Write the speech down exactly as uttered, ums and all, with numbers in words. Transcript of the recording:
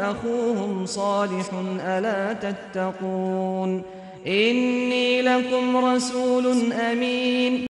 وأخوهم صالح ألا تتقون إني لكم رسول أمين